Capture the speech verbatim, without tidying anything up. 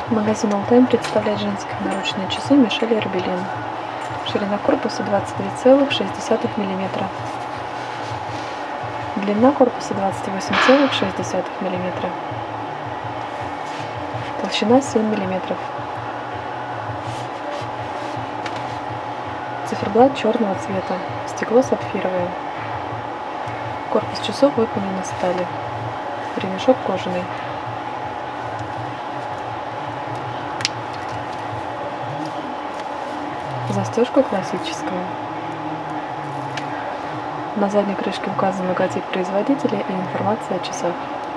Магазин Alltime представляет женские наручные часы Мишель Эрбелин. Ширина корпуса двадцать три целых шесть десятых миллиметра. Длина корпуса двадцать восемь целых шесть десятых миллиметра. Толщина семь миллиметров. Циферблат черного цвета. Стекло сапфировое. Корпус часов выполнен из стали. Ремешок кожаный. Застежка классическая. На задней крышке указан логотип производителя и информация о часах.